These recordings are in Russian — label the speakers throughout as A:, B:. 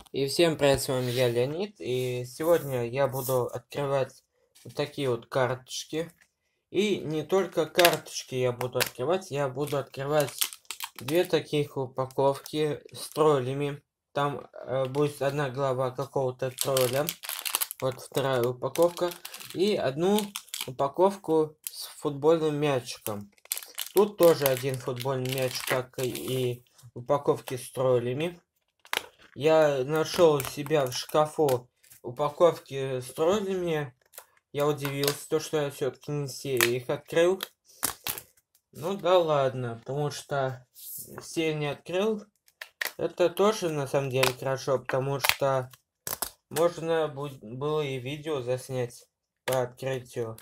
A: И всем привет, с вами я, Леонид, и сегодня я буду открывать вот такие вот карточки. И не только карточки я буду открывать две таких упаковки с троллями. Там будет одна глава какого-то тролля, вот вторая упаковка, и одну упаковку с футбольным мячиком. Тут тоже один футбольный мяч, как и упаковки с троллями. Я нашел у себя в шкафу упаковки с троллями. Я удивился, то, что я все-таки не все их открыл. Ну да ладно, потому что все не открыл. Это тоже на самом деле хорошо, потому что можно было и видео заснять по открытию.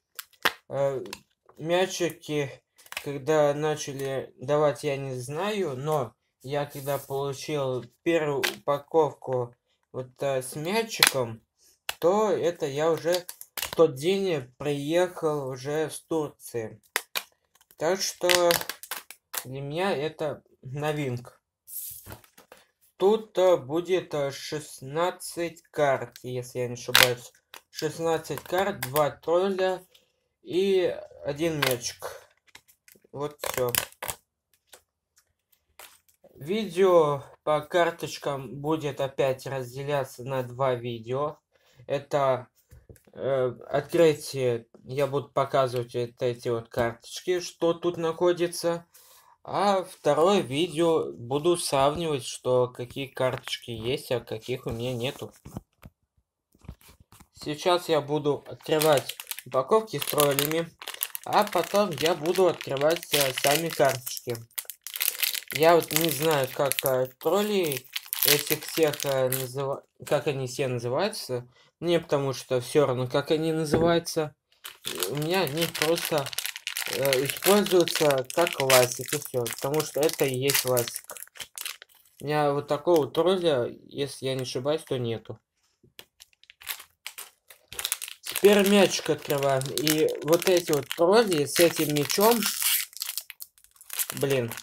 A: Мячики, когда начали давать, я не знаю, но я когда получил первую упаковку вот с мячиком, то это я уже в тот день приехал уже с Турции. Так что для меня это новинка. Тут будет 16 карт, если я не ошибаюсь. 16 карт, 2 тролля и один мячик. Вот все. Видео по карточкам будет опять разделяться на два видео. Это открытие. Я буду показывать вот эти вот карточки, что тут находится. А второе видео буду сравнивать, что какие карточки есть, а каких у меня нету. Сейчас я буду открывать упаковки с троллями, а потом я буду открывать сами карточки. Я вот не знаю, как тролли этих всех как они все называются. Мне потому что все равно, как они называются. У меня они просто используются как классик и все. Потому что это и есть классик. У меня вот такого тролля, если я не ошибаюсь, то нету. Теперь мячик открываем. И вот эти вот тролли с этим мячом, блин,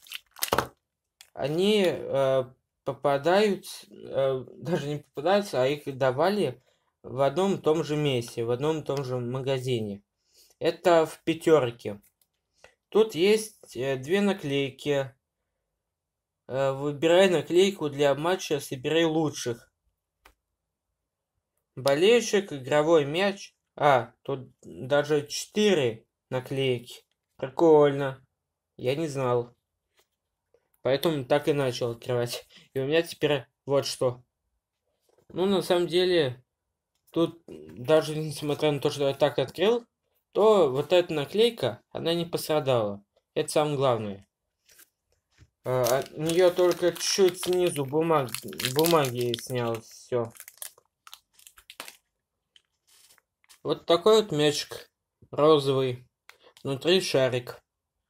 A: они попадают, даже не попадаются, а их давали в одном и том же месте, в одном и том же магазине. Это в пятерке. Тут есть две наклейки. Выбирай наклейку для матча, собирай лучших. Болельщик, игровой мяч. А, тут даже 4 наклейки. Прикольно. Я не знал. Поэтому так и начал открывать. И у меня теперь вот что. Ну, на самом деле, тут даже несмотря на то, что я так открыл, то вот эта наклейка, она не пострадала. Это самое главное. От нее только чуть снизу бумаги снял. Все. Вот такой вот мячик. Розовый. Внутри шарик.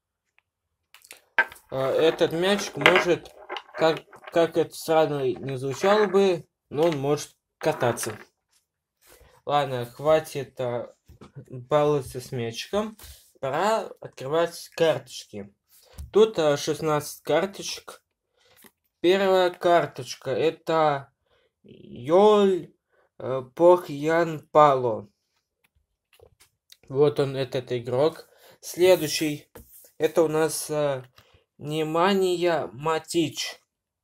A: Этот мячик может, как это странно не звучало бы, но он может кататься. Ладно, хватит баловаться с мячиком. Пора открывать карточки. Тут 16 карточек. Первая карточка это Йоль Похьян Пало. Вот он, этот игрок. Следующий это у нас Немания Матич.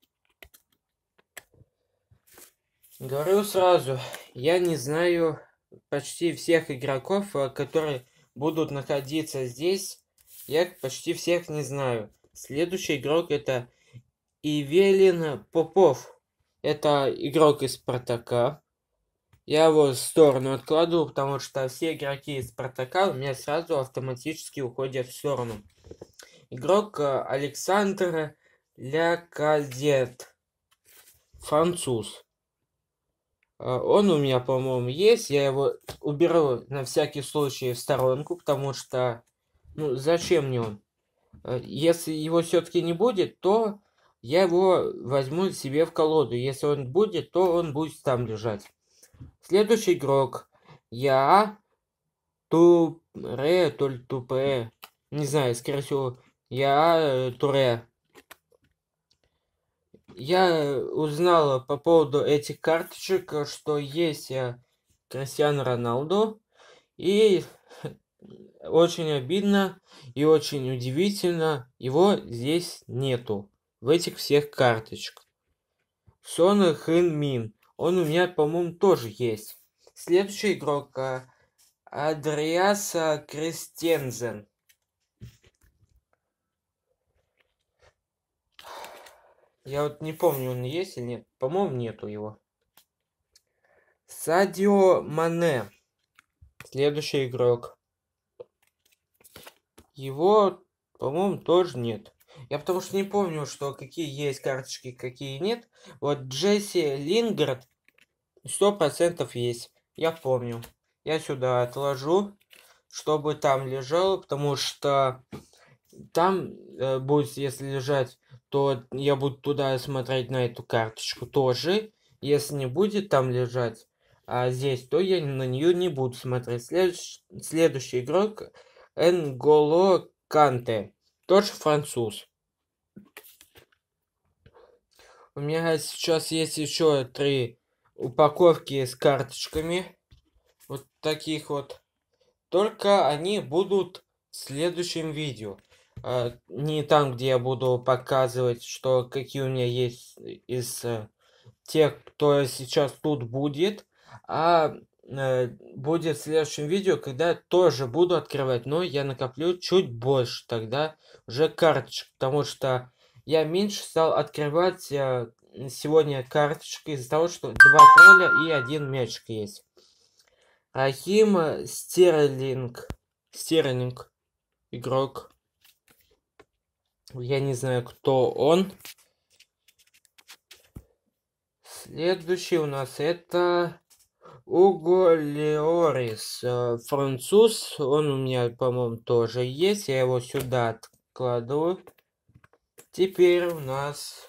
A: Говорю сразу, я не знаю почти всех игроков, которые будут находиться здесь. Я их почти всех не знаю. Следующий игрок это Ивелин Попов. Это игрок из Спартака. Я его в сторону откладываю, потому что все игроки из Спартака у меня сразу автоматически уходят в сторону. Игрок Александр Ляказет. Француз. Он у меня, по-моему, есть. Я его уберу на всякий случай в сторонку, потому что, ну, зачем мне он? Если его все-таки не будет, то я его возьму себе в колоду. Если он будет, то он будет там лежать. Следующий игрок. Я Туре, то ли Тупе. Не знаю, скорее всего, я Туре. Я узнал по поводу этих карточек, что есть Криштиану Роналду. И очень обидно и очень удивительно, его здесь нету. В этих всех карточках. Сон Хэн Мин. Он у меня, по-моему, тоже есть. Следующий игрок Андреаса Кристенсен. Я вот не помню, он есть или нет. По-моему, нету его. Садио Мане. Следующий игрок. Его, по-моему, тоже нет. Я потому что не помню, что какие есть карточки, какие нет. Вот Джесси Лингард 100% есть. Я помню. Я сюда отложу, чтобы там лежало, потому что там будет, если лежать, то я буду туда смотреть на эту карточку тоже. Если не будет там лежать, а здесь, то я на нее не буду смотреть. Следующий игрок Энголо Канте. Тоже француз. У меня сейчас есть еще 3 упаковки с карточками. Вот таких вот. Только они будут в следующем видео. Не там, где я буду показывать, что какие у меня есть из тех, кто сейчас тут будет. А будет в следующем видео, когда я тоже буду открывать. Но я накоплю чуть больше тогда уже карточек. Потому что я меньше стал открывать сегодня карточки из-за того, что 2 тролля и 1 мячик есть. Рахим Стерлинг. Игрок. Я не знаю, кто он. Следующий у нас это Уго Леорис. Француз. Он у меня, по-моему, тоже есть. Я его сюда откладываю. Теперь у нас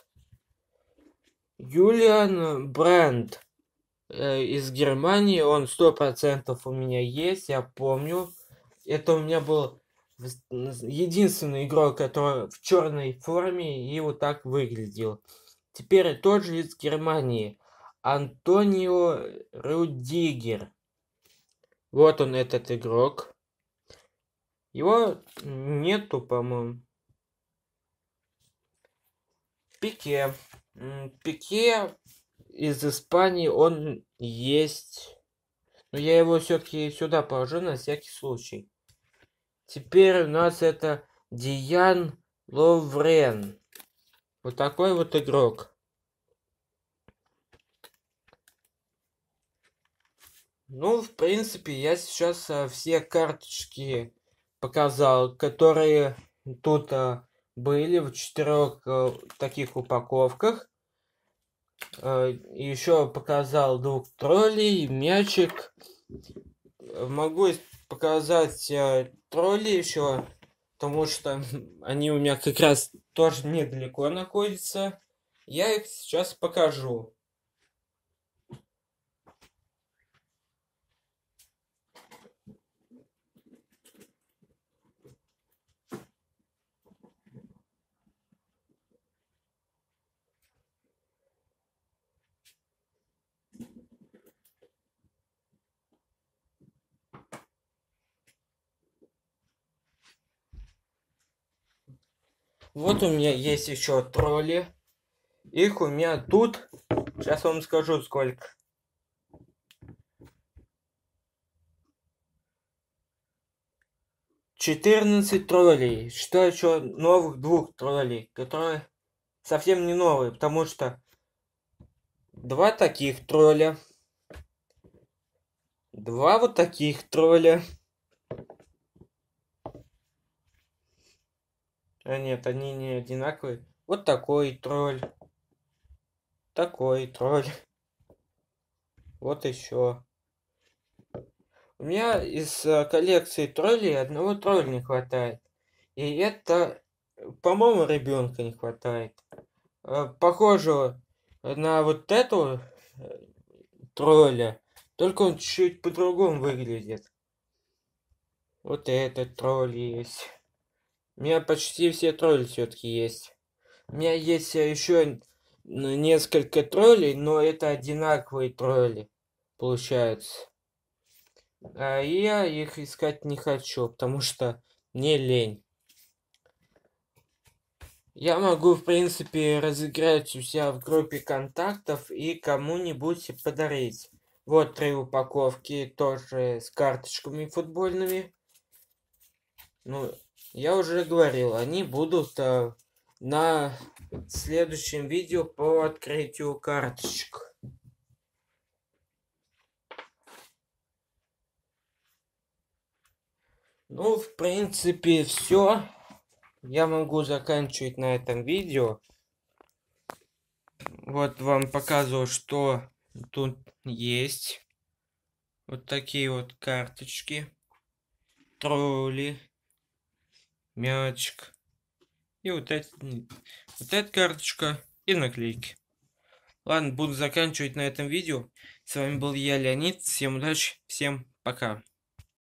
A: Юлиан Бранд. Из Германии. Он 100% у меня есть. Я помню. Это у меня был единственный игрок, который в черной форме и вот так выглядел. Теперь тоже из Германии. Антонио Рудигер. Вот он, этот игрок. Его нету, по-моему. Пике. Пике из Испании, он есть. Но я его все-таки сюда положу на всякий случай. Теперь у нас это Диан Ловрен. Вот такой вот игрок. Ну, в принципе, я сейчас все карточки показал, которые тут были в 4 таких упаковках. Еще показал 2 троллей, мячик. Могу показать тролли еще, потому что они у меня как раз тоже недалеко находятся. Я их сейчас покажу. Вот у меня есть еще тролли. Их у меня тут. Сейчас вам скажу сколько. 14 троллей. Что еще новых 2 троллей, которые совсем не новые, потому что 2 таких тролля. 2 вот таких тролля. А нет, они не одинаковые. Вот такой тролль. Такой тролль. Вот еще. У меня из коллекции троллей одного тролля не хватает. И это, по-моему, ребенка не хватает. Похоже на вот эту тролля, только он чуть по-другому выглядит. Вот этот тролль есть. У меня почти все тролли все-таки есть. У меня есть еще несколько троллей, но это одинаковые тролли, получается. А я их искать не хочу, потому что мне лень. Я могу, в принципе, разыграть у себя в группе контактов и кому-нибудь подарить. Вот 3 упаковки, тоже с карточками футбольными. Ну, я уже говорил, они будут на следующем видео по открытию карточек. Ну, в принципе, все. Я могу заканчивать на этом видео. Вот вам показываю, что тут есть. Вот такие вот карточки. Тролли. Мячик. И вот эта карточка. И наклейки. Ладно, буду заканчивать на этом видео. С вами был я, Леонид. Всем удачи, всем пока.